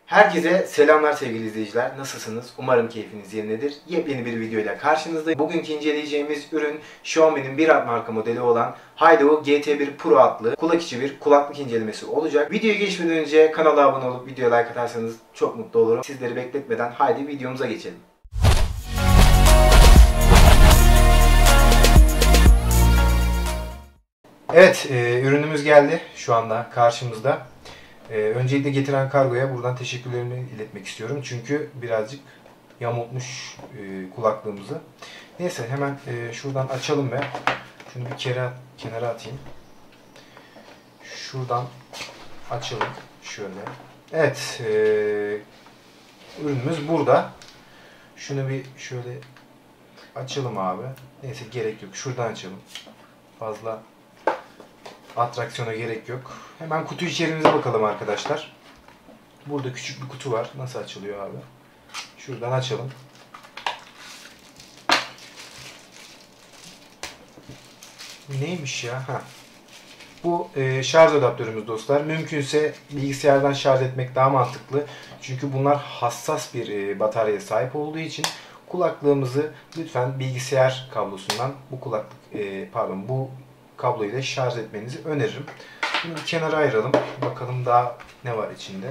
Herkese selamlar sevgili izleyiciler. Nasılsınız? Umarım keyfiniz yerindedir. Yepyeni bir videoyla karşınızdayım. Bugünkü inceleyeceğimiz ürün Xiaomi'nin 1 alt marka modeli olan Haidou GT1 Pro adlı kulak içi bir kulaklık incelemesi olacak. Videoya geçmeden önce kanala abone olup videoya like atarsanız çok mutlu olurum. Sizleri bekletmeden haydi videomuza geçelim. Evet, ürünümüz geldi şu anda karşımızda. Öncelikle getiren kargoya buradan teşekkürlerimi iletmek istiyorum. Çünkü birazcık yamultmuş kulaklığımızı. Neyse hemen şuradan açalım ve şunu bir kenara atayım. Şuradan açalım şöyle. Evet, ürünümüz burada. Şunu bir şöyle açalım abi. Neyse gerek yok. Şuradan açalım. Fazla atraksiyona gerek yok. Hemen kutu içeriğimize bakalım arkadaşlar. Burada küçük bir kutu var. Nasıl açılıyor abi? Şuradan açalım. Neymiş ya? Bu şarj adaptörümüz dostlar. Mümkünse bilgisayardan şarj etmek daha mantıklı. Çünkü bunlar hassas bir bataryaya sahip olduğu için kulaklığımızı lütfen bilgisayar kablosundan bu kabloyu da şarj etmenizi öneririm. Şimdi bir kenara ayıralım. Bakalım daha ne var içinde.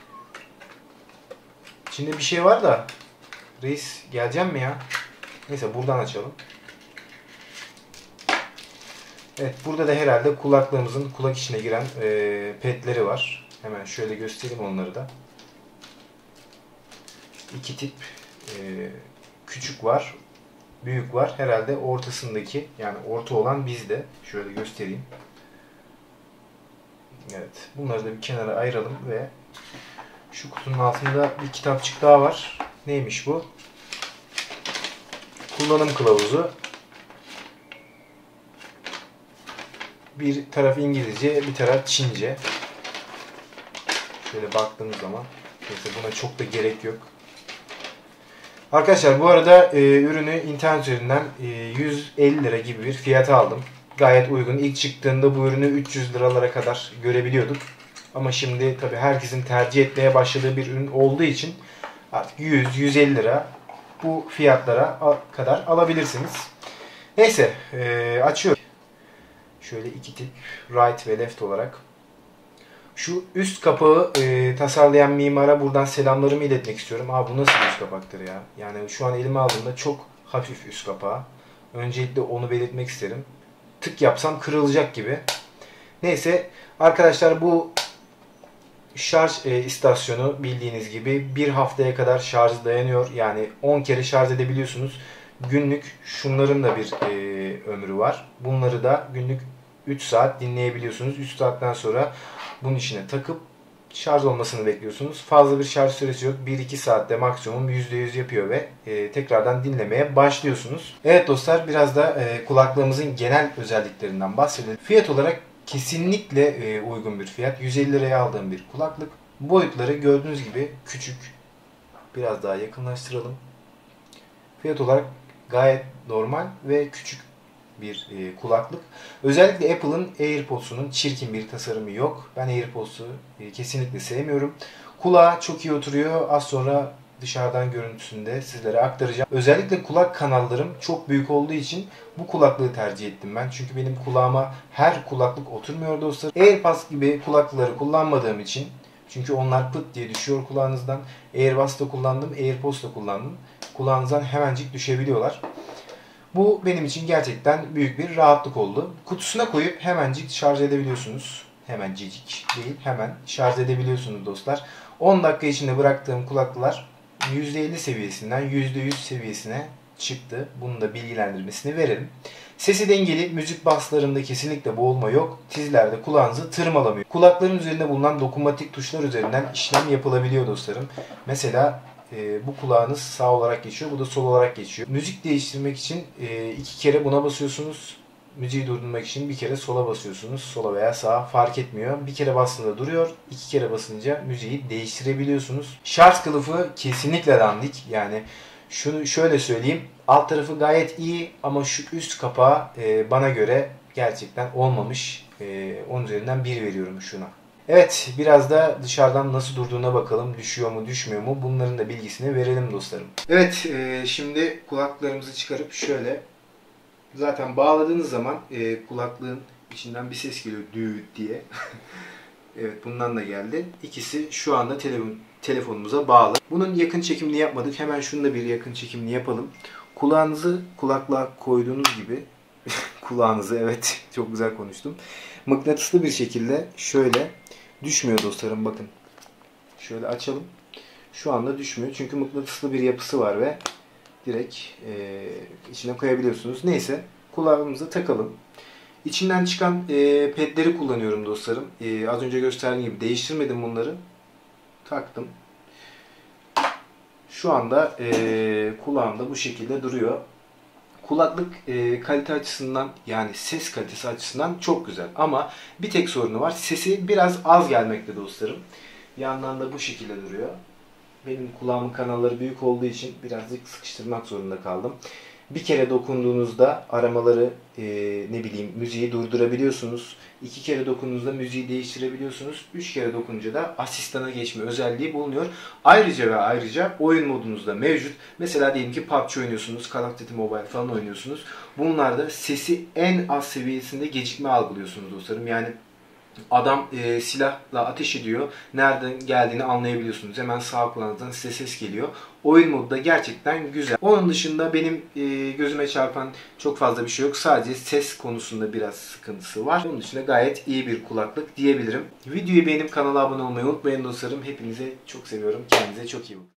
İçinde bir şey var da reis geleceğim mi ya? Neyse buradan açalım. Evet, burada da herhalde kulaklığımızın kulak içine giren pedleri var. Hemen şöyle göstereyim onları da. İki tip küçük var, büyük var. Herhalde ortasındaki, yani orta olan bizde. Şöyle göstereyim. Evet, bunları da bir kenara ayıralım ve şu kutunun altında bir kitapçık daha var. Neymiş bu? Kullanım kılavuzu. Bir taraf İngilizce, bir taraf Çince. Şöyle baktığımız zaman, neyse buna çok da gerek yok. Arkadaşlar bu arada ürünü internet üzerinden 150 lira gibi bir fiyata aldım. Gayet uygun. İlk çıktığında bu ürünü 300 liralara kadar görebiliyorduk. Ama şimdi tabii herkesin tercih etmeye başladığı bir ürün olduğu için artık 100-150 lira bu fiyatlara kadar alabilirsiniz. Neyse açıyorum. Şöyle iki tip right ve left olarak. Şu üst kapağı tasarlayan mimara buradan selamlarımı iletmek istiyorum. Bu nasıl bir üst kapaktır ya? Yani şu an elime aldığımda çok hafif üst kapağı. Öncelikle onu belirtmek isterim. Tık yapsam kırılacak gibi. Neyse arkadaşlar, bu şarj istasyonu bildiğiniz gibi bir haftaya kadar şarjı dayanıyor. Yani 10 kere şarj edebiliyorsunuz. Günlük şunların da bir ömrü var. Bunları da günlük 3 saat dinleyebiliyorsunuz. 3 saatten sonra bunun içine takıp şarj olmasını bekliyorsunuz. Fazla bir şarj süresi yok. 1-2 saatte maksimum %100 yapıyor ve tekrardan dinlemeye başlıyorsunuz. Evet dostlar, biraz da kulaklığımızın genel özelliklerinden bahsedelim. Fiyat olarak kesinlikle uygun bir fiyat. 150 liraya aldığım bir kulaklık. Boyutları gördüğünüz gibi küçük. Biraz daha yakınlaştıralım. Fiyat olarak gayet normal ve küçük bir kulaklık. Özellikle Apple'ın AirPods'unun çirkin bir tasarımı yok. Ben AirPods'u kesinlikle sevmiyorum. Kulağa çok iyi oturuyor. Az sonra dışarıdan görüntüsünü de sizlere aktaracağım. Özellikle kulak kanallarım çok büyük olduğu için bu kulaklığı tercih ettim ben. Çünkü benim kulağıma her kulaklık oturmuyor dostlar. AirPods gibi kulaklıkları kullanmadığım için, çünkü onlar pıt diye düşüyor kulağınızdan. AirPods da kullandım, AirPods da kullandım. Kulağınızdan hemencik düşebiliyorlar. Bu benim için gerçekten büyük bir rahatlık oldu. Kutusuna koyup hemencik şarj edebiliyorsunuz. Hemencik değil, hemen şarj edebiliyorsunuz dostlar. 10 dakika içinde bıraktığım kulaklıklar %50 seviyesinden %100 seviyesine çıktı. Bunun da bilgilendirmesini verelim. Sesi dengeli, müzik baslarında kesinlikle boğulma yok. Tizlerde kulağınızı tırmalamıyor. Kulakların üzerinde bulunan dokunmatik tuşlar üzerinden işlem yapılabiliyor dostlarım. Mesela bu kulağınız sağ olarak geçiyor, bu da sol olarak geçiyor. Müzik değiştirmek için 2 kere buna basıyorsunuz. Müziği durdurmak için bir kere sola basıyorsunuz. Sola veya sağa fark etmiyor. Bir kere bastığında duruyor. 2 kere basınca müziği değiştirebiliyorsunuz. Şarj kılıfı kesinlikle dandik. Yani şunu şöyle söyleyeyim. Alt tarafı gayet iyi ama şu üst kapağı bana göre gerçekten olmamış. 10 üzerinden 1 veriyorum şuna. Evet, biraz da dışarıdan nasıl durduğuna bakalım. Düşüyor mu, düşmüyor mu? Bunların da bilgisini verelim dostlarım. Evet, şimdi kulaklarımızı çıkarıp şöyle, zaten bağladığınız zaman kulaklığın içinden bir ses geliyor düğüt diye. Evet, bundan da geldi. İkisi şu anda telefonumuza bağlı. Bunun yakın çekimini yapmadık. Hemen şunu da bir yakın çekimini yapalım. Kulağınızı kulaklığa koyduğunuz gibi kulağınızı, evet, çok güzel konuştum. Mıknatıslı bir şekilde şöyle düşmüyor dostlarım, bakın. Şöyle açalım. Şu anda düşmüyor. Çünkü mıknatıslı bir yapısı var ve direkt içine koyabiliyorsunuz. Neyse, kulağımıza takalım. İçinden çıkan pedleri kullanıyorum dostlarım. Az önce gösterdiğim gibi değiştirmedim bunları. Taktım. Şu anda kulağımda bu şekilde duruyor. Kulaklık kalite açısından, yani ses kalitesi açısından çok güzel. Ama bir tek sorunu var. Sesi biraz az gelmekte dostlarım. Yandan da bu şekilde duruyor. Benim kulağımın kanalları büyük olduğu için birazcık sıkıştırmak zorunda kaldım. Bir kere dokunduğunuzda aramaları, ne bileyim, müziği durdurabiliyorsunuz. 2 kere dokunduğunuzda müziği değiştirebiliyorsunuz. 3 kere dokununca da asistana geçme özelliği bulunuyor. Ayrıca ve ayrıca oyun modunuz da mevcut. Mesela diyelim ki PUBG oynuyorsunuz, Call of Duty Mobile falan oynuyorsunuz. Bunlarda sesi en az seviyesinde gecikme algılıyorsunuz dostlarım. Yani adam silahla ateş ediyor. Nereden geldiğini anlayabiliyorsunuz. Hemen sağ kulağınızdan size ses geliyor. Oyun modu da gerçekten güzel. Onun dışında benim gözüme çarpan çok fazla bir şey yok. Sadece ses konusunda biraz sıkıntısı var. Onun dışında gayet iyi bir kulaklık diyebilirim. Videoyu beğenip kanala abone olmayı unutmayın dostlarım. Hepinize çok seviyorum. Kendinize çok iyi bakın.